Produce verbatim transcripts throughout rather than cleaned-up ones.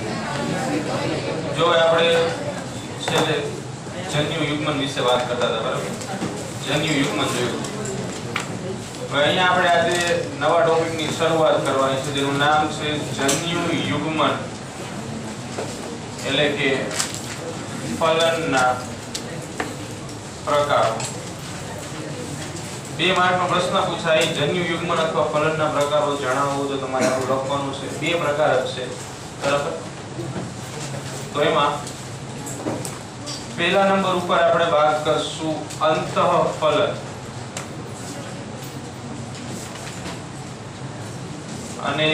જો આપણે છેલ્લે જન્યુ યુગ્મન વિશે વાત કરતા હતા, બરાબર? જન્યુ યુગ્મન જોયું. હવે અહીંયા આપણે આજે નવા ટોપિકની શરૂઆત કરવાની છે, જેનું નામ છે જન્યુ યુગ્મન, એટલે કે ફલનના પ્રકારો. બે માર્કનો પ્રશ્ન પૂછાય, જન્યુ યુગ્મન અથવા ફલનના પ્રકારો જણાવો, તો તમારે આવું લખવાનું છે. બે પ્રકાર જ છે, બરાબર? તો એમાં પહેલા નંબર ઉપર આપણે વાત કરશું અંતઃફલન, અને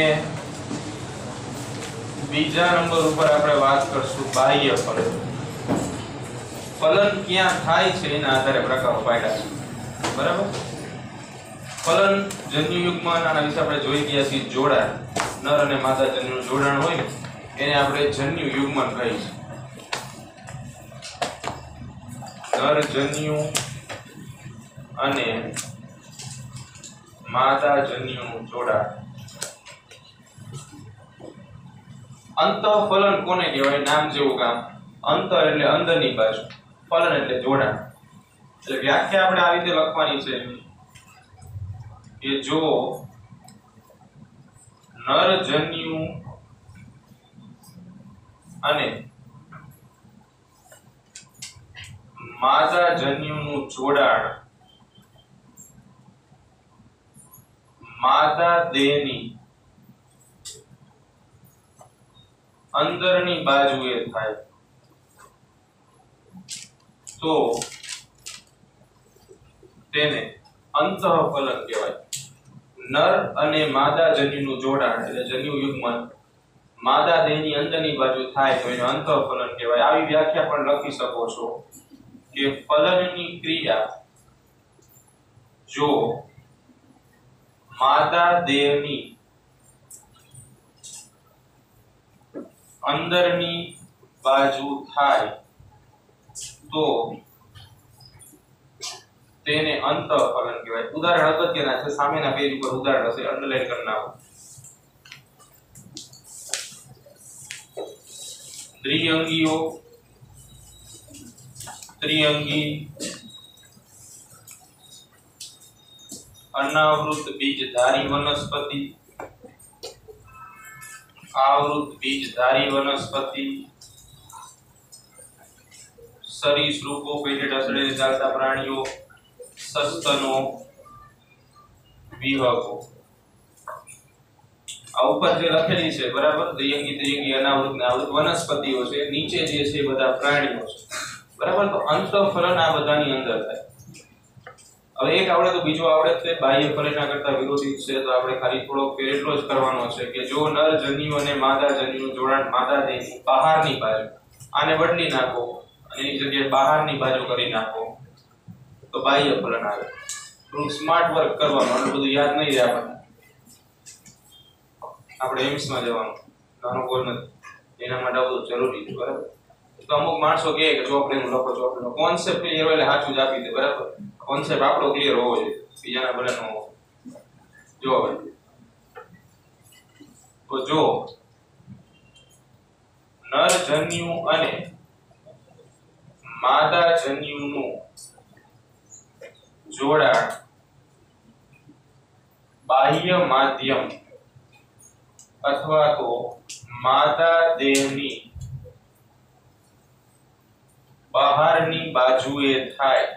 બીજા નંબર ઉપર આપણે વાત કરશું બાહ્ય ફલન. ફલન ક્યાં થાય છે એના આધારે પ્રકારો પાડ્યા છે, બરાબર? ફલન જન્યુ યુગ્મન આના વિશે આપણે જોઈ ગયા છીએ. જોડાણ, નર અને માદા જન્યુનું જોડાણ હોય એને આપણે જન્યુ યુગ્મન કહીએ છીએ. નર જન્યુ અને માદા જન્યુનું જોડાણ. અંતઃફલન કોને કહેવાય? નામ જેવું કામ. અંત એટલે અંદરની બાજુ, ફલન એટલે જોડાણ. એટલે વ્યાખ્યા આપણે આ રીતે લખવાની છે કે જો નર જન્યુ અને માદા જન્યુનું જોડાણ માદા દેહની અંદરની બાજુએ થાય તો તેને અંતઃફલન કહેવાય. નર અને માદા જન્યુનું જોડાણ એટલે જન્યુ યુગ્મન માદા દેહની અંદરની બાજુ થાય તો એને અંતઃફલન કહેવાય. આવી વ્યાખ્યા પણ લખી શકો છો કે ફલનની ક્રિયા જો માદા દેહની અંદરની બાજુ થાય તો તેને અંતઃફલન કહેવાય. ઉદાહરણ અગત્યના છે, સામેના પેજ ઉપર ઉદાહરણ હશે, અંડરલાઈન કરી નાખો. દ્વિઅંગીઓ, ત્રિઅંગી, અનાવૃત બીજધારી વનસ્પતિ, આવૃત બીજધારી વનસ્પતિ, સરીસૃપો, પેટે ઢસડે ચાલતા પ્રાણીઓ, સસ્તનો, વિહકો. આ ઉપર જે લખેલી છે, બરાબર? દ્વિઅંગી, ત્રિઅંગી, અનાવૃત ને આવૃત વનસ્પતિઓ છે. નીચે જે છે બધા પ્રાણીઓ છે, બરાબર? તો અંતઃફલન આ બધાની અંદર થાય. હવે એક આવડે તો બીજો આવડે છે. બાહ્ય ફલનના કરતા વિરોધી છે, તો આપણે ખાલી થોડો ફેર એટલો જ કરવાનો છે કે જો નર જન્યુ અને માદા જન્યુનું જોડાણ માદા દેહની બહારની બાજુ, આને બદલી નાખો અને એની જગ્યાએ બહારની બાજુ કરી નાખો તો બાહ્ય ફલન આવે. થોડું સ્માર્ટ વર્ક કરવાનું, આટલું બધું યાદ નહીં રહે આપણને. આપણે એમ્સમાં જવાનું, નાનો ગોલ નથી, એના માટે બધું જરૂરી છે, બરાબર? તો અમુક માણસો કહે કે ચોપડીનું લખો, ચોપડીનો કોન્સેપ્ટ ક્લિયર હોય એટલે સાચું જ આપી દે, બરાબર? કોન્સેપ્ટ આપણો ક્લિયર હોવો જોઈએ, બીજાના ભલે ન હોવો. જો હવે તો જો નર જન્યુ અને માદા જન્યુનું જોડાણ બાહ્ય માધ્યમ અથવા તો માદા દેહની બહારની બાજુએ થાય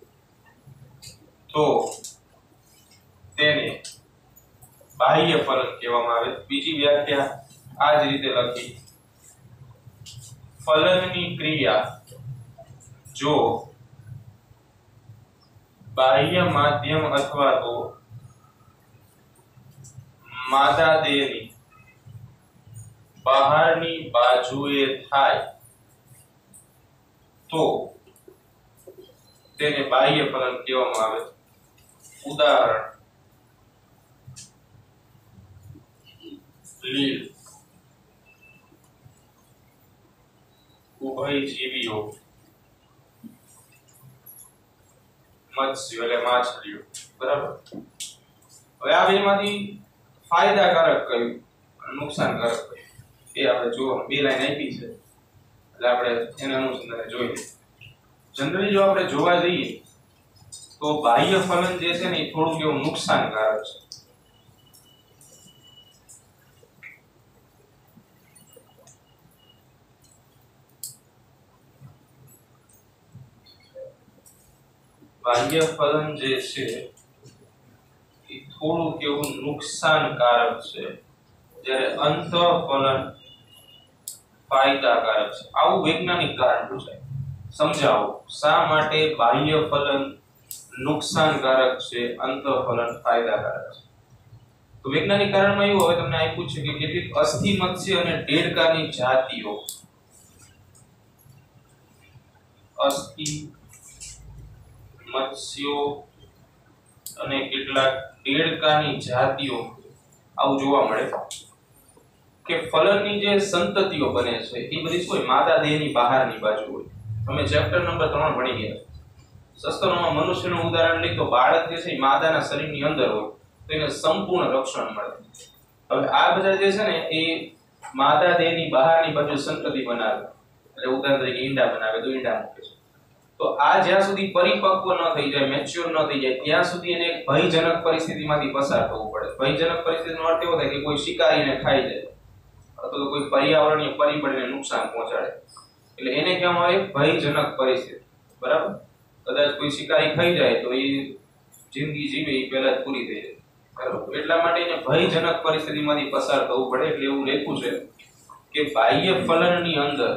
તો તેને બાહ્ય ફલન કહેવામાં આવે. બીજી વ્યાખ્યા આ જ રીતે લખી, ફલનની ક્રિયા જો બાહ્ય માધ્યમ અથવા તો માદા દેહની બહારની બાજુએ થાય તો તેને બાહ્ય ફલન કહેવામાં આવે. ઉદાહરણ લીલ, ઉભયજીવીઓ, મત્સ્ય એટલે માછલીઓ, બરાબર? હવે આ બેમાંથી ફાયદાકારક કયું અને નુકસાનકારક કયું? એ આપણે જો બે લાઈન આપી છે એટલે આપણે એને અનુસંધાને જોઈએ. જનરલી જો આપણે જોવા જઈએ તો બાહ્ય ફલન જે છે ને એ થોડું એવું નુકસાનકારક છે. બાહ્ય ફલન જે છે એ થોડું એવું નુકસાનકારક છે, જ્યારે અંતઃફલન ફાયદાકારક છે. આવું વૈજ્ઞાનિક કારણ પૂછાય. સમજાવો શા માટે બાહ્ય ફલન નુકસાનકારક છે, અંતઃફલન ફાયદાકારક છે? તો વૈજ્ઞાનિક કારણમાં એવું હવે તમને આપ્યું છે કે કેટલીક અસ્થિ મત્સ્ય અને દેડકાની જાતિઓ અસ્થિ મત્સ્યો અને કેટલાક દેડકાની જાતિઓ આવું જોવા મળે કે ફલનની જે સંતતિઓ બને છે એ બધી શું હોય, માદા દેહની બહારની બાજુ હોય. તમે ચેપ્ટર નંબર ત્રણ ભણી ગયા. સસ્તનોમાં મનુષ્યનું ઉદાહરણ લઈ તો બાળક જે છે એ માદાના શરીરની અંદર હોય તો એને સંપૂર્ણ રક્ષણ મળે. હવે આ બધા જે છે ને એ માદા દેહની બહારની બાજુ સંતતિ બનાવે, એટલે ઉદાહરણ તરીકે ઈંડા બનાવે તો ઈંડા મૂકે છે. તો આ જ્યાં સુધી પરિપક્વ ન થઈ જાય, મેચ્યોર ન થઈ જાય, ત્યાં સુધી એને એક ભયજનક પરિસ્થિતિમાંથી પસાર થવું પડે. ભયજનક પરિસ્થિતિનો અર્થ એવો થાય કે કોઈ શિકારીને ખાઈ જાય અથવા તો કોઈ પર્યાવરણીય પરિબળને નુકસાન પહોંચાડે, એટલે એને કહેવામાં આવે ભયજનક પરિસ્થિતિ. બરાબર? કદાચ કોઈ શિકારી ખાઈ જાય તો એ જિંદગી જીવે એ પહેલા જ પૂરી થઈ જાય. બરાબર? એટલા માટે એને ભયજનક પરિસ્થિતિમાંથી પસાર થવું પડે. એટલે એવું લખ્યું છે કે બાહ્ય ફલનની અંદર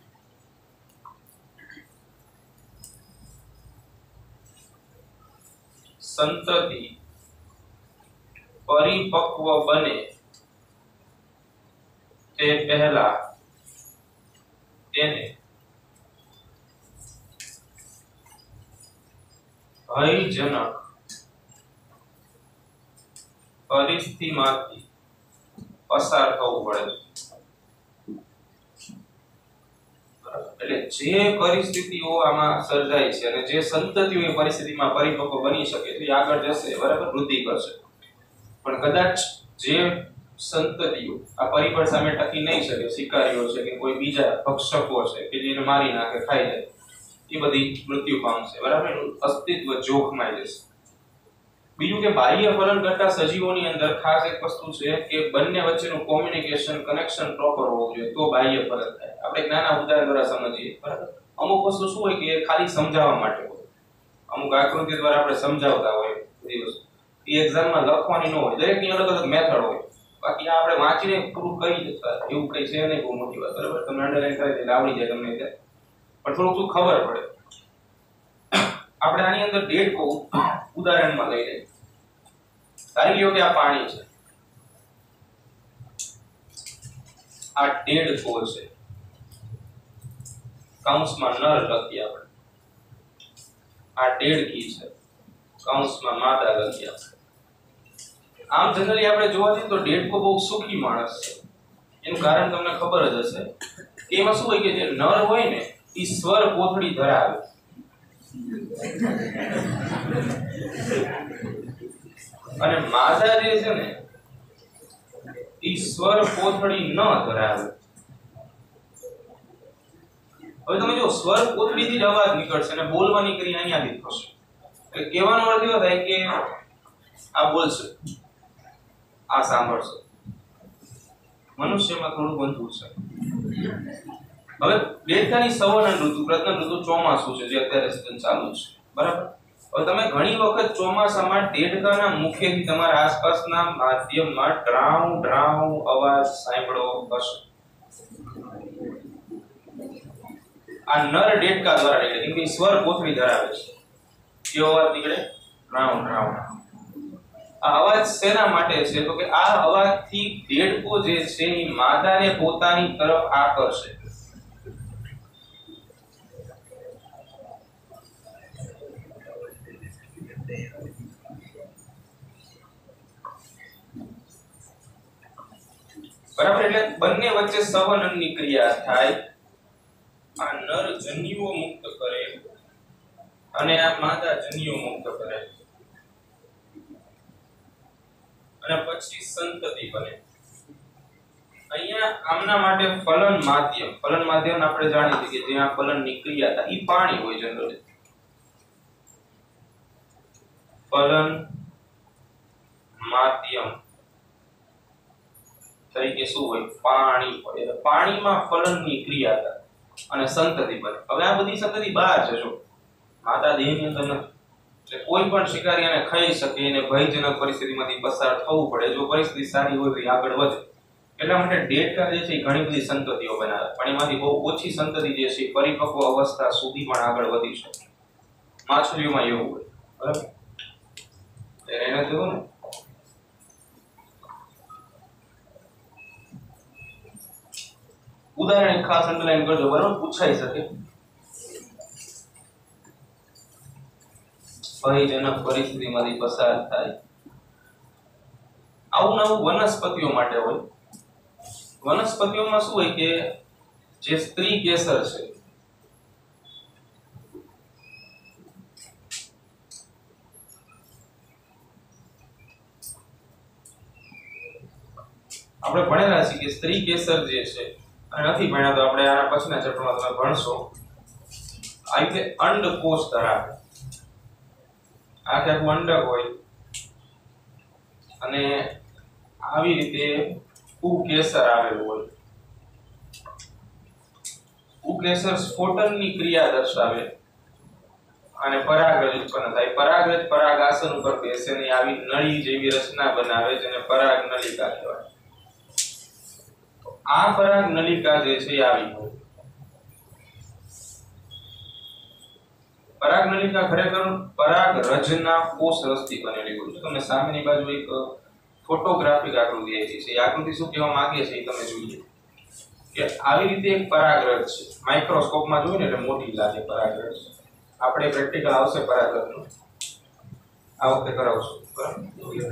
સંતતિ પરિપક્વ બને તે પહેલા તેને ભયજનક પરિસ્થિતિમાંથી પસાર થવું પડે. એટલે જે પરિસ્થિતિઓ આમાં સર્જાય છે અને જે સંતતિઓ એ પરિસ્થિતિમાં પરિપક્વ બની શકે છે, આગળ જશે, બરાબર, વૃદ્ધિ કરશે. પણ કદાચ જે સંતતિઓ આ પરિબળ સામે ટકી નહીં શકે, શિકારીઓ છે કે કોઈ બીજા ભક્ષકો છે કે જેને મારી નાખે, ખાઈ જાય, એ બધી મૃત્યુ પામશે. બરાબર? એનું અસ્તિત્વ જોખમાઈ જશે. બીજું કે બાહ્ય ફલન કરતા સજીવોની અંદર ખાસ એક વસ્તુ છે કે બંને વચ્ચેનું કોમ્યુનિકેશન, કનેક્શન પ્રોપર હોવું જોઈએ, તો બાહ્ય ફલન થાય. આપણે એક નાના ઉદાહરણ દ્વારા સમજીએ. બરાબર? અમુક વસ્તુ શું હોય કે ખાલી સમજાવવા માટે હોય, અમુક આકૃતિ દ્વારા આપણે સમજાવતા હોય બધી વસ્તુ, એ એક્ઝામમાં લખવાની ન હોય, દરેકની અલગ અલગ મેથડ હોય. બાકી આ આપણે વાંચીને પૂરું કરી દેતા એવું કઈ છે નહીં બહુ મોટી વાત. બરાબર? તમે અંડરલાઈન કરી દે આવડી જાય તમને ત્યાં, પણ થોડુંક શું ખબર પડે. આપણે આની અંદર દેડકો ઉદાહરણમાં લઈ લઈએ. ધારી લો કે આ પાણી છે, આ દેડકો છે, કૌંસમાં નર લખીએ આપણે, આ દેડકી છે, કૌંસમાં માદા લખીએ આપણે. આમ જનરલી આપણે જોવા જઈએ તો દેડકો બહુ સુખી માણસ છે. એનું કારણ તમને ખબર જ હશે કે એમાં શું હોય કે જે નર હોય ને એ સ્વર કોથળી ધરાવે અને માદા જે છે ને એ સ્વર કોથળી ન ધરાવે. હવે તમે જો સ્વર કોથળીથી જ અવાજ નીકળશે અને બોલવાની ક્રિયા અહીંયાથી થશે. એટલે કહેવાનો અર્થ એવો થાય કે આ બોલશે, આ સાંભળશે. મનુષ્યમાં થોડું બનતું છે. હવે દેડકાની સંવર્ણ ઋતુ, પ્રજનન ઋતુ ચોમાસું છે જે અત્યારે સીઝન ચાલુ છે. બરાબર? હવે તમે ઘણી વખત ચોમાસામાં દેડકાના મુખેથી તમારા આસપાસના માધ્યમમાં ડ્રાઉ ડ્રાઉ અવાજ સાંભળો હશે. આ નર દેડકા દ્વારા નીકળે, કેમ કે સ્વર કોથળી ધરાવે છે. કેવો અવાજ નીકળે? ડ્રાઉ ડ્રાઉ. આ અવાજ શેના માટે છે? તો કે આ અવાજથી દેડકો જે છે એ માદાને પોતાની તરફ આકર્ષે. બરાબર? એટલે બંને વચ્ચે સંવહનની ક્રિયા થાય. આ નર જન્યુઓ મુક્ત કરે અને આ માદા જન્યુઓ મુક્ત કરે અને પછી સંતતિ બને. અહીંયા આમના માટે ફલન માધ્યમ, ફલન માધ્યમ આપણે જાણીએ છીએ કે જ્યાં ફલનની ક્રિયા થાય ઈ પાણી હોય જનરલી. ફલન માધ્યમ તરીકે શું હોય? પાણી હોય. એટલે પાણીમાં ફલનની ક્રિયા થાય અને સંતતિ બને. હવે આ બધી સંતતિ બહાર છે, જો માદા દેહની અંદર નથી. એટલે કોઈ પણ શિકારી આને ખાઈ શકે અને ભયજનક પરિસ્થિતિમાંથી પસાર થવું પડે. જો પરિસ્થિતિ સારી હોય તો આગળ વધે. એટલા માટે ડેટા જે છે એ ઘણી બધી સંતતિઓ બનાવે, પણ એમાંથી બહુ ઓછી સંતતિ જે છે પરિપક્વ અવસ્થા સુધી પણ આગળ વધી શકે. માછલીઓમાં એવું હોય, બરાબર? એને જુઓ ને, ઉદાહરણ ખાસ અંડરલાઈન કરજો, બરાબર? પૂછાઈ શકે. ભયજનક પરિસ્થિતિમાંથી પસાર થાય. આવું નવું વનસ્પતિઓ માટે હોય. વનસ્પતિઓમાં શું હોય કે જે સ્ત્રી કેસર છે, આપણે ભણેલા છીએ કે સ્ત્રી કેસર જે છે, અને નથી ભણ્યા તો આપણે આના પછીના ચેપ્ટરમાં તમે ભણશો. આ રીતે અંડકોષ ધરાવે. આ કે આખું અંડક હોય અને આવી રીતે ઉકેસર આવેલું હોય. ઉકેસર સ્ફોટનની ક્રિયા દર્શાવે અને પરાગરજ ઉત્પન્ન થાય. પરાગરજ પરાગાસન ઉપર બેસે ને આવી નળી જેવી રચના બનાવે જેને પરાગ નલિકા કહેવાય. આ પરાગ નલિકા જે છે એ આવી હોય. પરાગ નલિકા ખરેખર પરાગ રજના કોષ રસથી બનેલી હોય છે. તમને સામેની બાજુ એક ફોટોગ્રાફિક આકૃતિ આપી છે. એ આકૃતિ શું કહેવા માંગે છે એ તમે જોઈએ કે આવી રીતે એક પરાગરજ છે. માઇક્રોસ્કોપમાં જોઈએ ને એટલે મોટી લાગે પરાગરજ. આપણે પ્રેક્ટિકલ આવશે પરાગરજનું, આ વખતે કરાવશું, બરાબર?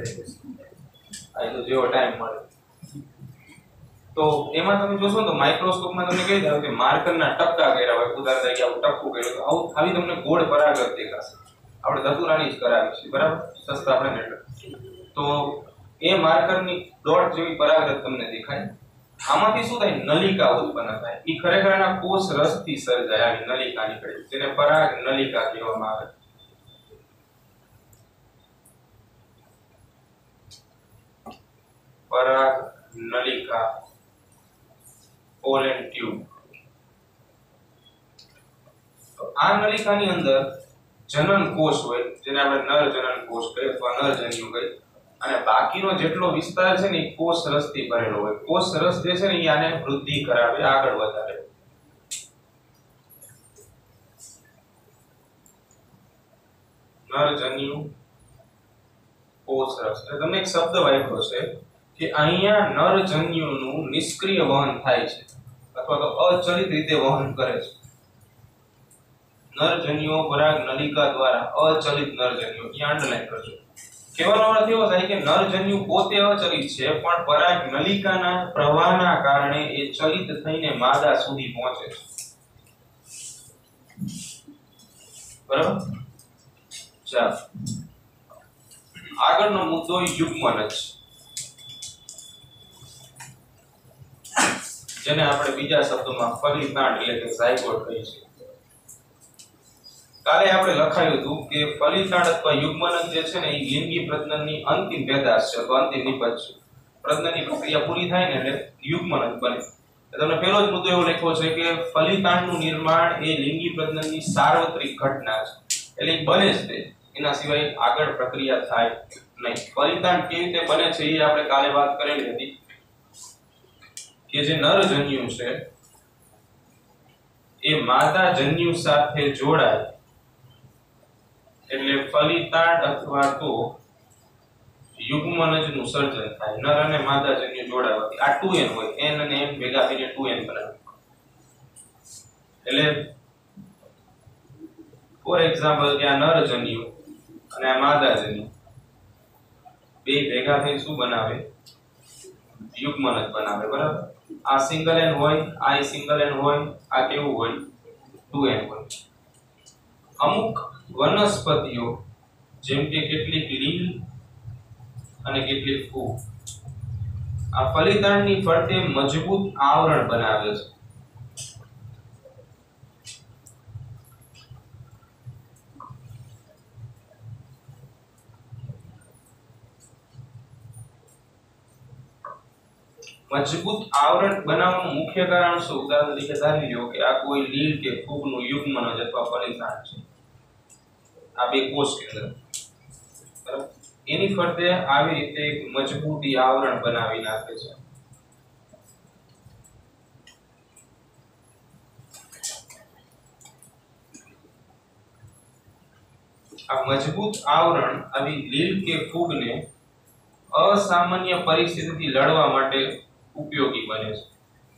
આ તો જેવો ટાઈમ મળે તો એમાં તમે જોશો ને તો માઇક્રોસ્કોપમાં તમને કહી દઉં કે માર્કરના ટપકા કર્યા હોય. ઉદાહરણ તરીકે આવું ટપકું કર્યું તો આવું આવી તમને ગોળ પરાગરજ દેખાશે. આપણે ધતુરાની જ કરાવી છે, બરાબર? સસ્તા આપણે નેટ તો એ માર્કરની ડોટ જેવી પરાગરજ તમને દેખાય. આમાંથી શું થાય? નલિકા ઉત્પન્ન થાય. એ ખરેખર આના કોષ રસથી સર્જાય આવી નલિકા નીકળે, જેને પરાગ નલિકા કહેવામાં આવે. પરાગ નલિકા, પોલેન ટ્યુબ. તો આ નલિકાની અંદર જનન કોષ હોય, જેને આપણે નર જનન કોષ કહીએ અથવા નર જન્યુ કહીએ, અને બાકીનો જેટલો વિસ્તાર છે ને એ કોષ રસથી ભરેલો હોય. કોષ રસ જે છે ને એ આને વૃદ્ધિ કરાવે, આગળ વધારે. નર જન્યુ કોષ રસ. એટલે તમને એક શબ્દ વાપર્યો છે કે અહીંયા નર જન્યુનું નિષ્ક્રિય વહન થાય છે અથવા તો અચલિત રીતે વહન કરે છે. નરજન્યુઓ પરાગ નલિકા દ્વારા અચલિત નરજન્યુઓ, અહીંયા અંડરલાઈન કરજો. કહેવાનો અર્થ એવો થાય કે નરજન્યુ પોતે અચલિત છે, પણ પરાગ નલિકાના પ્રવાહના કારણે એ ચલિત થઈને માદા સુધી પહોંચે છે. બરાબર? ચાલો, આગળનો મુદ્દો યુગ્મનજ, જેને આપણે બીજા શબ્દોમાં ફલિતાંડ એટલે કે ઝાયગોટ કહીએ છીએ. કાલે આપણે લખાયું હતું કે ફલિતાંડ અથવા યુગ્મનજ જે છે ને એ લિંગી પ્રજનનની અંતિમ પેદાશ છે અથવા અંતિમ નિપજ છે. પ્રજનનની પ્રક્રિયા પૂરી થાય ને એટલે યુગ્મનજ બને. તમને પહેલો જ મુદ્દો એવો લખ્યો છે કે ફલિતાંડનું નિર્માણ એ લિંગી પ્રજનનની સાર્વત્રિક ઘટના છે, એટલે એ બને જ તે, એના સિવાય આગળ પ્રક્રિયા થાય નહીં. ફલિતાંડ કેવી રીતે બને છે એ આપણે કાલે વાત કરેલી હતી કે જે નરજન્યુ છે એ માદા જન્યુ સાથે જોડાય એટલે ફલિતાંડ અથવા તો યુગ્મનજનું સર્જન થાય. નર અને માદા જન્યુ જોડાવાથી આ ટુ એન હોય, એન અને એમ ભેગા થઈને ટુ એન બનાવે. એટલે ફોર એક્ઝામ્પલ કે આ નરજન્યુ અને આ માદા જન્યુ બે ભેગા થઈ શું બનાવે? યુગ્મનજ બનાવે. બરાબર? આ સિંગલ એન હોય, આ સિંગલ એન હોય, આ કેવું હોય? ટુ એન હોય. અમુક વનસ્પતિઓ જેમ કે કેટલીક લીલ અને કેટલીક ફૂગ, આ ફલિતાંડની ફરતે મજબૂત આવરણ બનાવે છે. મજબૂત આવરણ બનાવવાનું મુખ્ય કારણ શું? ઉદાહરણ તરીકે ધારી લો કે આ કોઈ લીલ કે ફૂગનું યુગ્મનજ અથવા ફલિતાંડ છે. આ બે કોષ કેન્દ્ર, બરાબર, એની ફરતે આવી રીતે એક મજબૂતી આવરણ બનાવી નાખે છે. આ મજબૂત આવરણ આવી લીલ કે ફૂગને અસામાન્ય પરિસ્થિતિથી લડવા માટે ઉપયોગી બને છે.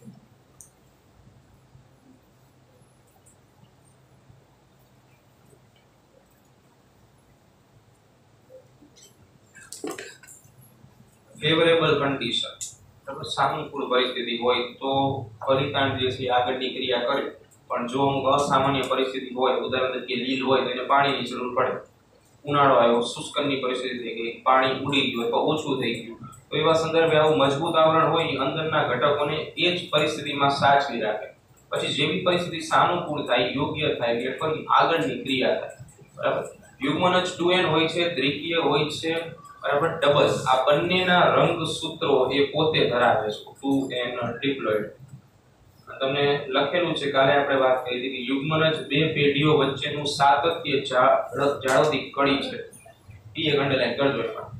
ફેવરેબલ કન્ડિશન, બરાબર, સાનુકૂળ પરિસ્થિતિ હોય તો ફલિતાંડ જે છે આગળની ક્રિયા કરે. પણ જો અમુક અસામાન્ય પરિસ્થિતિ હોય, ઉદાહરણ તરીકે લીલ હોય તો એને પાણીની જરૂર પડે, ઉનાળો આવ્યો, શુષ્કની પરિસ્થિતિ થઈ ગઈ, પાણી ઉડી ગયું અથવા ઓછું થઈ ગયું, તો એવા સંદર્ભે આવું મજબૂત આવરણ હોય અંદરના ઘટકોને એ જ પરિસ્થિતિમાં સાચવી રાખે. પછી જેવી પરિસ્થિતિ સાનુકૂળ થાય, યોગ્ય થાય એટલે ફરી આગળની ક્રિયા થાય. બરાબર, યુગ્મનજ ટુ એન હોય છે, દ્વિકીય હોય છે, બરાબર, ડબલ. આ બંનેના રંગસૂત્રો એ પોતે ધરાવે છે, ટુ એન ડિપ્લોઇડ. તમને લખેલું છે, કાલે આપણે વાત કરી હતી કે યુગ્મનજ બે પેઢીઓ વચ્ચેનું સાતત્ય જાળવતી કડી છે. એ એક અંડરલાઈન કરજો એમાં.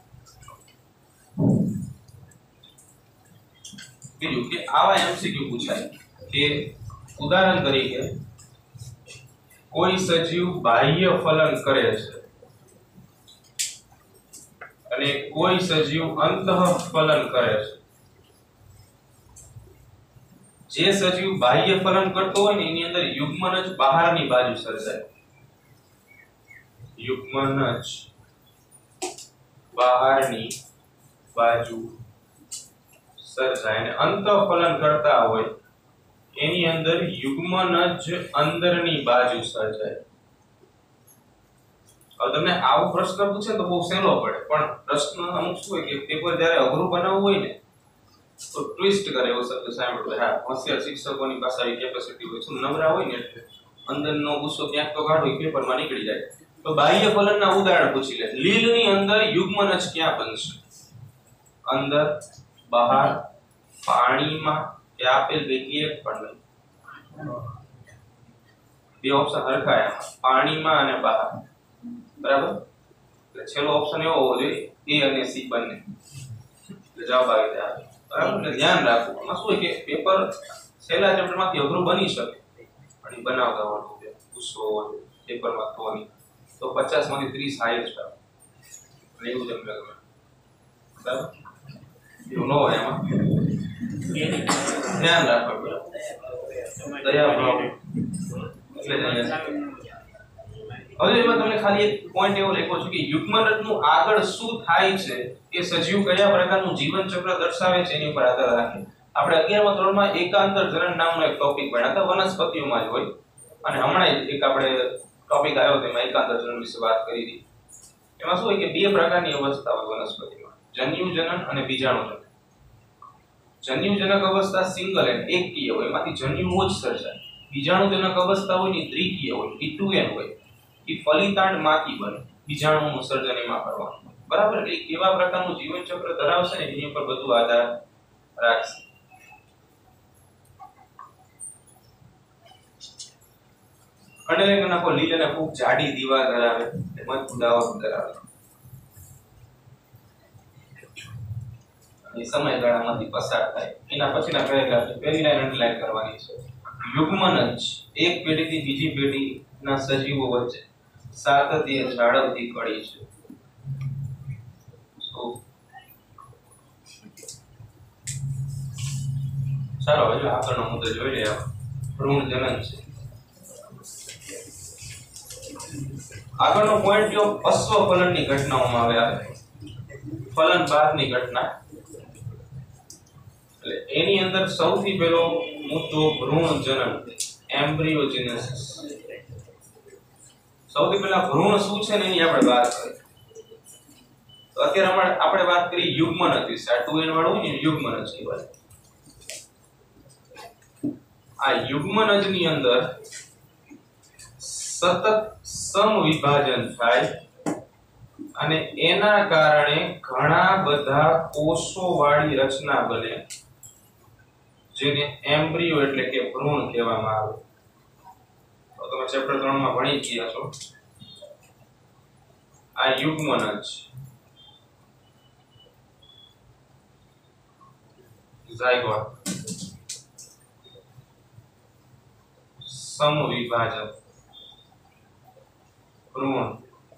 બીજું કે આવા એમસીક્યુ પૂછાય કે ઉદાહરણ તરીકે કોઈ સજીવ બાહ્ય ફલન કરે છે અને કોઈ સજીવ અંતઃફલન કરે છે. જે સજીવ બાહ્ય ફલન કરતો હોય ને એની અંદર યુગ્મનજ બહારની બાજુ સર્જાય, યુગ્મનજ બહારની બાજુ સર્જાય, અને અંતઃફલન કરતા હોય એની અંદર યુગ્મનજ અંદરની બાજુ સર્જાય. હવે તમને આવો પ્રશ્ન પૂછે તો બહુ સહેલો પડે, પણ પ્રશ્ન અમુક શું હોય કે પેપર જ્યારે અઘરું બનાવવું હોય ને તો ટ્વિસ્ટ કરે એવો શબ્દ સાંભળ્યો. હા, હોશિયાર શિક્ષકોની પાસે આવી કેપેસિટી હોય, શું નવરા હોય ને એટલે અંદરનો ગુસ્સો ક્યાંક તો કાઢો પેપરમાં નીકળી જાય. તો બાહ્ય ફલનના ઉદાહરણ પૂછી લે. લીલની અંદર યુગ્મનજ ક્યાં બનશે? અંદર, બહાર, પાણીમાં કે આપેલ પૈકી એક પણ નહીં. બે ઓપ્શન હરખાયા, પાણીમાં અને બહાર, બરાબર. એટલે છેલ્લો ઓપ્શન એવો હોવો જોઈએ એ અને સી બંને. એટલે જવાબ આવી જાય, બરાબર. એટલે ધ્યાન રાખવું. એમાં શું હોય કે પેપર છેલ્લા ચેપ્ટરમાંથી અઘરું બની શકે, પણ એ બનાવતા હોવાનું છે, ગુસ્સો હોય પેપરમાં થવાની, તો પચાસ માંથી ત્રીસ હાઈએસ્ટ આવે. એવું જ અમને ગમે, બરાબર. એવું ન હોય એમાં ધ્યાન રાખવું, બરાબર. દયા ભાવ એટલે જ હવે એમાં તમને ખાલી એક પોઈન્ટ એવો લખ્યો છે કે યુગ્મનજનું આગળ શું થાય છે કે સજીવ કયા પ્રકારનું જીવન ચક્ર દર્શાવે છે એની ઉપર આધાર રાખે. આપણે અગિયારમા ધોરણમાં એકાંતર જનન નામનો એક ટોપિક ભણ્યા હતા, વનસ્પતિઓમાં જ હોય, અને હમણાં એક આપણે ટોપિક આવ્યો તેમાં એકાંતર જનન વિશે વાત કરી હતી. એમાં શું હોય કે બે પ્રકારની અવસ્થા હોય વનસ્પતિમાં, જન્યુજનન અને બીજાણુજનન. જન્યુજનક અવસ્થા સિંગલ એન્ડ એકકીય હોય, એમાંથી જન્યુઓ જ સર્જાય. બીજાણુજનક અવસ્થા હોય ને દ્વિકીય હોય, એ ટુ એન હોય, એ ફલિતાંડમાંથી બને, બીજાણુનું સર્જન એમાં કરવાનું, બરાબર. એટલે કેવા પ્રકારનું જીવન ચક્ર ધરાવશે ને એની ઉપર બધું આધાર રાખશે. અંડરલાઈન નાખો, લીલ અને ખૂબ જાડી દીવાલ ધરાવે, મજબૂત આવરણ ધરાવે, અને સમયગાળામાંથી પસાર થાય. એના પછીના પેરેગ્રાફ પહેલી લાઈન અંડરલાઈન કરવાની છે. યુગ્મનજ એક પેઢીથી બીજી પેઢીના સજીવો વચ્ચે સાતત્ય જાળવતી કડી છે. ચાલો હવે આગળનો મુદ્દો જોઈ લઈએ. ભ્રૂણ જનન છે. આગળનો પોઈન્ટ જો અશ્વ ફલનની ઘટનાઓમાં આવે આવે ફલન બાદની ઘટના, એટલે એની અંદર સૌથી પહેલો મુદ્દો ભ્રૂણ જનન, એમ્બ્રિયોજેનેસિસ. સૌથી પહેલા ભ્રૂણ શું છે ને એની આપણે વાત કરીએ. તો અત્યારે આપણે વાત કરી યુગ્મનજ વિશે. આ ટુ એન વાળું હોય ને યુગ્મનજ કહેવાય. આ યુગ્મનજની અંદર સતત સમવિભાજન થાય અને એના કારણે ઘણા બધા કોષો વાળી રચના બને, જેને એમ્બ્રિયો એટલે કે ભ્રૂણ કહેવામાં આવે. તો તમે ચેપ્ટર ત્રણ માં ભણી ગયા છો. આ યુગ્મનજ ઝાયગોટ સમવિભાજન ભ્રૂણ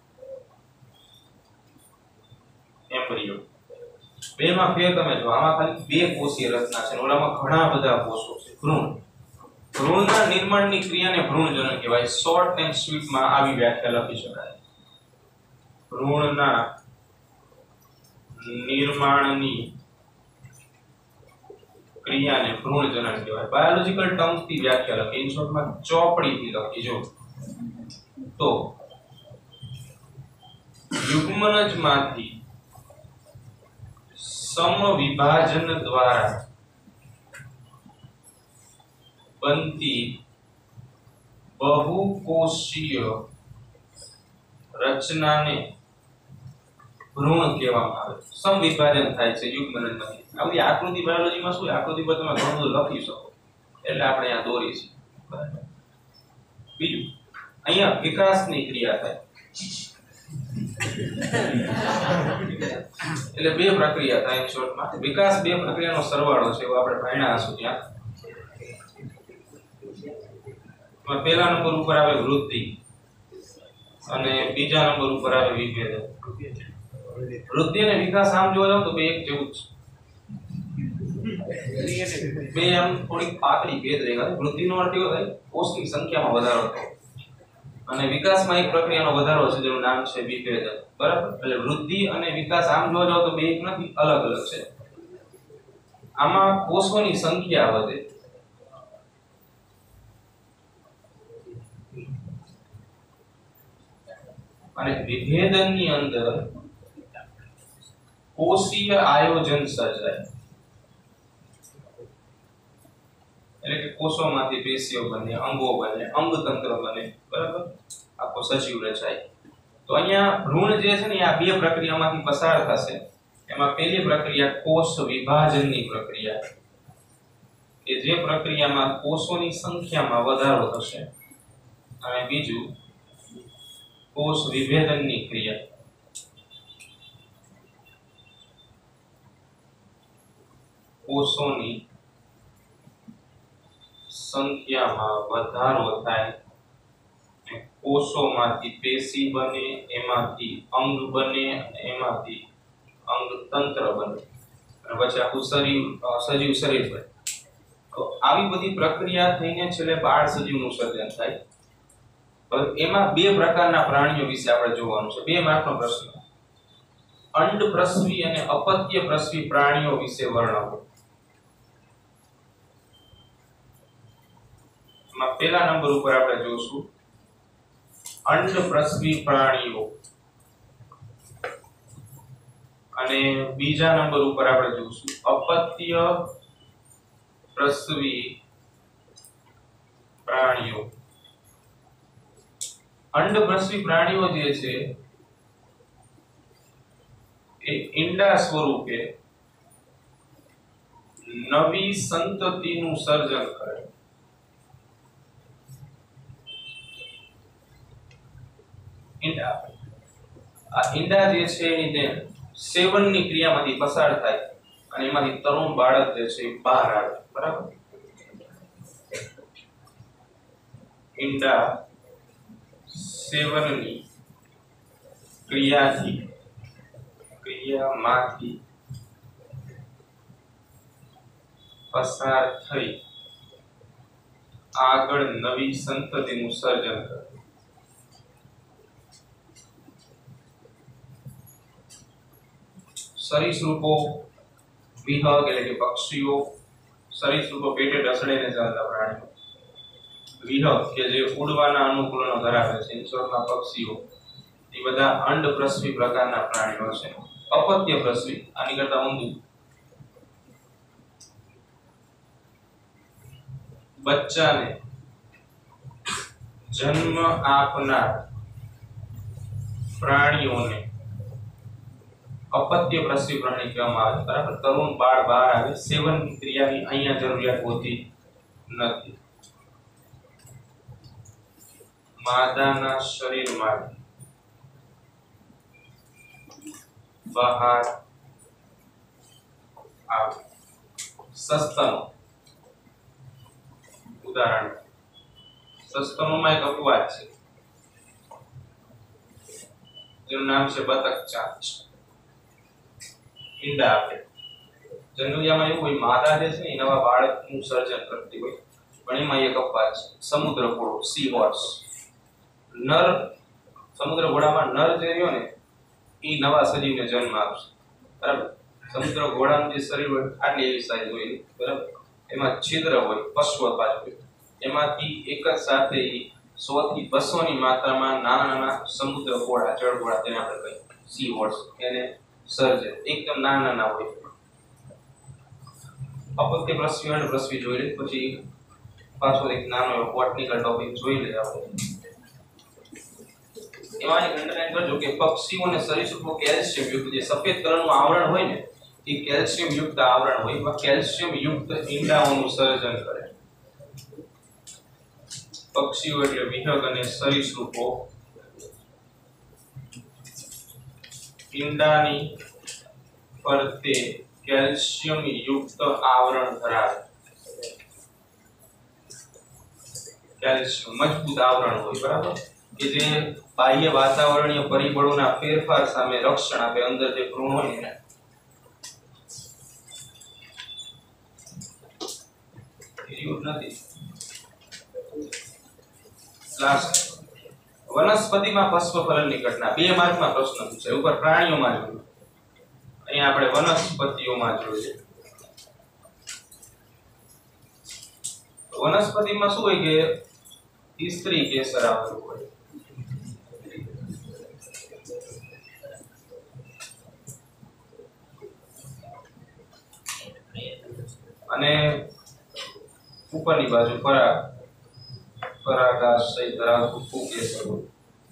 એમ્બ્રિયો બે માં ફેર તમે જો. આમાં ખાલી બે કોષીય રચના છે, ઓલામાં ઘણા બધા કોષો છે. ભ્રૂણ ભ્રૂણના નિર્માણની ક્રિયાને ભ્રૂણજનન કહેવાય. શોર્ટ એન્ડ સ્વીટ માં આવી વ્યાખ્યા લખી શકાય. ભ્રૂણના નિર્માણની ક્રિયાને ભ્રૂણજનન કહેવાય. બાયોલોજીકલ ટર્મ્સ થી વ્યાખ્યા લખી, ઇન શોર્ટ માં ચોપડી થી લખી. જો તો યુગ્મનજમાંથી સમવિભાજન દ્વારા બનતી બહુકોષીય રચનાને ભ્રૂણ કહેવામાં આવે. સમવિભાજન થાય છે યુગ્મનજમાંથી. આ બધી આકૃતિ બાયોલોજીમાં શું, આકૃતિ પર તમે ઘણું બધું લખી શકો, એટલે આપણે અહીંયા દોરી છે. બીજું, અહીંયા વિકાસની ક્રિયા થાય. એટલે બે પ્રક્રિયા થાય. ઇન શોર્ટમાં વિકાસ બે પ્રક્રિયાનો સરવાળો છે, એવું આપણે ભણ્યા હશું ત્યાં. પહેલા નંબર ઉપર આવે વૃદ્ધિ અને બીજા નંબર ઉપર આવે વિભેદન. વૃદ્ધિ અને વિકાસ આમ જોવા જાવ તો બે એક જેવું જ છે. બે આમ થોડીક પાતળી ભેદ રહે. વૃદ્ધિનો અર્થ એવો થાય કોષની સંખ્યામાં વધારો થાય, અને વિકાસમાં એક પ્રક્રિયાનો વધારો છે જેનું નામ છે વિભેદન. બરાબર? એટલે વૃદ્ધિ અને વિકાસ આમ જોવા જાવ તો બે એક નથી, અલગ અલગ છે. આમાં કોષોની સંખ્યા વધે અને વિભેદનની અંદર કોષીય આયોજન સર્જાય. એટલે કે કોષોમાંથી પેશીઓ બને, અંગો બને, અંગતંત્ર બને. બરાબર? આખો સજીવ રચાય. તો અહીંયા ભ્રૂણ જે છે ને આ બે પ્રક્રિયામાંથી પસાર થશે. એમાં પહેલી પ્રક્રિયા કોષ વિભાજનની પ્રક્રિયા, કે જે પ્રક્રિયામાં કોષોની સંખ્યામાં વધારો થશે, અને બીજું કોષ વિભેદનની ક્રિયા. કોષોની સંખ્યામાં વધારો થાય, કોષોમાંથી પેશી બને, એમાંથી અંગ બને, એમાંથી અંગતંત્ર બને, અને પછી આખું શરીર સજીવ શરીર બને. તો આવી બધી પ્રક્રિયા થઈને છેલ્લે બાળ સજીવનું સર્જન થાય. એમાં બે પ્રકારના પ્રાણીઓ વિશે આપણે જોવાનું છે. બે માર્કનો પ્રશ્ન. અંડ પ્રસવી અને અપત્ય પ્રસવી પ્રાણીઓ વિશે વર્ણવો. એમાં પહેલા નંબર ઉપર આપણે જોશું અંડ પ્રસવી પ્રાણીઓ, અને બીજા નંબર ઉપર આપણે જોશું અપત્ય પ્રસવી પ્રાણીઓ. અંડ પ્રસવી પ્રાણીઓ જે છે એ ઈંડા સ્વરૂપે નવી સંતતિનું સર્જન કરે. ઈંડા આ ઈંડા જે છે એને સેવનની ક્રિયામાંથી પસાર થાય અને એમાંથી તરુણ બાળક જે છે બહાર આવે. બરાબર? ઈંડા સેવનની ક્રિયાથી ક્રિયામાંથી પસાર થઈ આગળ નવી સંતતિનું સર્જન કરે. સરીસૃપો વિહગ એટલે કે પક્ષીઓ, સરીસૃપો પેટે ઢસડીને ચાલતા પ્રાણીઓ. વિહગ કે જે ઉડવાના અનુકૂલનો ધરાવે છે, ઇન્સોરના પક્ષીઓ, એ બધા અંડ પ્રસવી પ્રકારના પ્રાણીઓ છે. अपत्य प्रसवी आनी करता ऊंधू बच्चा ने जन्म आपनार प्राणियों ने अपत्य प्रसवी प्राणी कहेवामां आवे बराबर। तरुण बाळ बहार आवे सेवन की क्रियानी अहींया जरूरियात होती नथी। मादाना शरीरमांथी बहार आवे। सस्तनो उदाहरण सस्तनोमां एक अपवाद छे જેનું નામ છે બતક ચાંચ ઈંડા આપે। જનરલિયામાં એવું હોય માદા જે છે ને નવા બાળકનું સર્જન કરતી હોય પણ એમાં એક અપવાદ છે સમુદ્ર ઘોડો સી હોર્સ। નર સમુદ્ર ઘોડામાં નર જે રહ્યો ને એ નવા સજીવને જન્મ આપશે બરાબર। સમુદ્ર ઘોડાનું જે શરીર હોય આટલી એવી સાઈઝ હોય બરાબર। એમાં છિદ્ર હોય પશ્વપાત હોય એમાંથી એક જ સાથે सौ થી બસો ની માત્રામાં નાના નાના સમુદ્ર ઘોડા જળ ઘોડા તેને આપણે કહીએ સી હોર્સ એને સર્જે એકદમ નાના નાના હોય। अपत्य प्रसवी અને પ્રસવી જોઈ લે પછી પાછો એક નાનો એવો બોટનિકલ ટોપિક જોઈ લે આપણે। એમાં એક અંડરલાઈન કરજો કે પક્ષીઓને સરીસૃપો કેલ્શિયમ યુક્ત જે સફેદ કલરનું આવરણ હોય ને એ કેલ્શિયમ યુક્ત આવરણ હોય એમાં કેલ્શિયમ યુક્ત ઈંડાઓનું સર્જન કરે। पक्षीओ એટલે વિહંગ અને સરીસૃપો ઈંડાની ફરતે કેલ્શિયમ યુક્ત આવરણ ધરાવે। કેલ્શિયમ મજબૂત આવરણ હોય બરાબર કે જે બાહ્ય વાતાવરણીય પરિબળોના ફેરફાર સામે રક્ષણ આપે। અંદર જે ભ્રૂણ હોય ને યુક્ત નથી। लास्ट वनस्पति में पुष्पफलन की घटना बे मार्क में प्रश्न पूछे ऊपर प्राणियों में जोયું अहीं आपणे वनस्पतिओं में जोईए। वनस्पति में शुं होय के स्त्री केसर आवेલું હોય અને ઉપરની બાજુ પરાગ परागाशय धरावતું ફૂગકેસર હોય।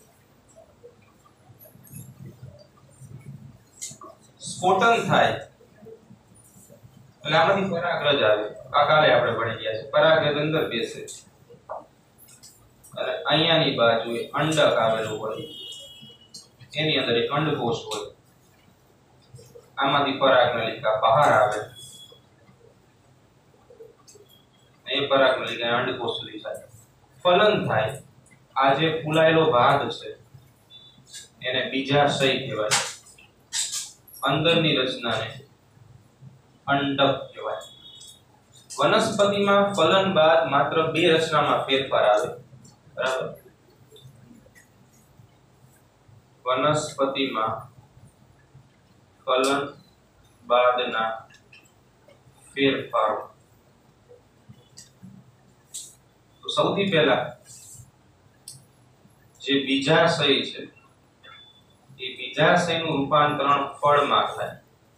સ્ફોટન થાય એટલે આમાંથી પરાગરજ આવે આ કાલે આપણે ભણી ગયા છે। પરાગરજ અંદર બેસે અને અહીંયાની બાજુએ અંડક આવેલું હોય એની અંદર એક અંડકોષ હોય આમાંથી પરાગનલિકા બહાર આવે એ પરાગનલિકા અંડકોષ સુધી જાય। फलन थाय आ जे फूलायेलो भाग छे एने बीजाशय कहेवाय। अंदरनी रचनाने अंडक कहेवाय। वनस्पति में फलन बाद मात्र बे रचना में फेरफार आवे बराबर। वनस्पति में फलन बादना फेरफार तो સૌથી પહેલા જે બીજાશય છે એ બીજાશયનું રૂપાંતરણ ફળમાં થાય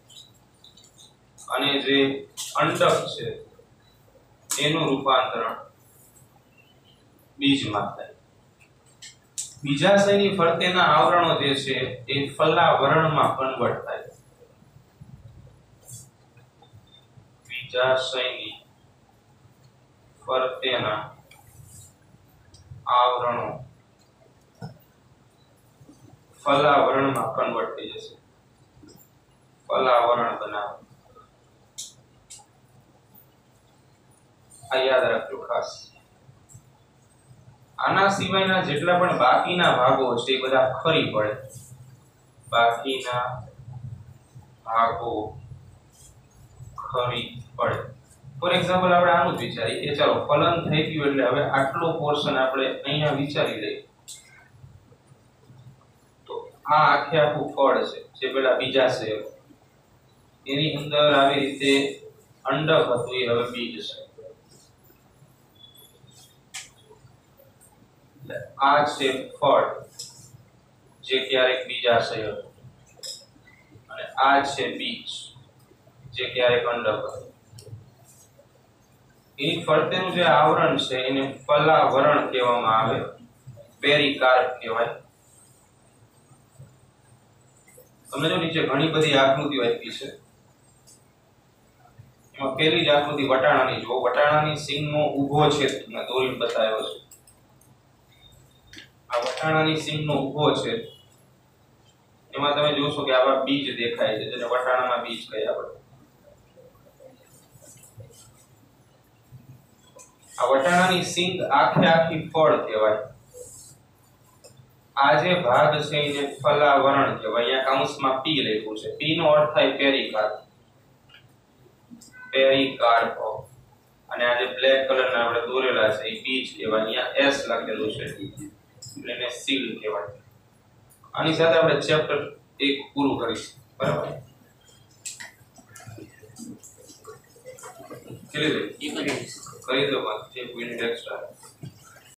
અને જે અંડક છે એનું રૂપાંતરણ બીજમાં થાય। બીજાશયની ફરતેના આવરણો જે છે એ ફલાવરણમાં કન્વર્ટ થાય। બીજાશયની ફરતેના आवरणों फलावरण में कन्वर्ट थई जशे। फलावरण बनावे आ याद राखજો खास। आना सिवायना जेटला पण बाकीना भागो छे ए बधा खरी पड़े। बाकीना भागो खरी पड़े। फॉर एग्जांपल આપણે આનું જ વિચારીએ કે ચાલો ફલન થઈ ગયું એટલે હવે આટલો પોર્શન આપણે અહીંયા વિચારી લઈએ તો આ આખે આખું ફળ છે જે પેલા બીજાશય એની અંદર આવી રીતે અંડક હતું એ હવે બીજ છે। આ છે ફળ જે ક્યારેક બીજાશય હતું અને આ છે બીજ જે ક્યારેક અંડક હતું એની ફરતેનું જે આવરણ છે એને ફલાવરણ કહેવામાં આવે પેરિકાર્પ કહેવાય તમને જો નીચે ઘણી બધી આકૃતિઓ આપી છે એમાં પહેલી જ આકૃતિ વટાણાની જો વટાણાની સિંગનો ઊભો છે તમને દોરીને બતાવ્યો છે આ વટાણાની સિંગનો ઊભો છે એમાં તમે જોશો કે આવા બીજ દેખાય છે જેને વટાણાના બીજ કહે આપણે આ વટાણાની સિંગ આખે આખી ફળ કહેવાય આ જે ભાગ છે એને ફલાવરણ કહેવાય અહીંયા કૌંસમાં પી લખ્યું છે પી નો અર્થ થાય પેરિકાર્પ પેરિકાર્પ અને આ જે બ્લેક કલરના આપણે દોરેલા છે એ બીજ કહેવાય અહીંયા એસ લખેલું છે એટલે સીડ કહેવાય આની સાથે આપણે ચેપ્ટર એક પૂરું કરીશું બરાબર કરી દો કરી દો એક મિનિટ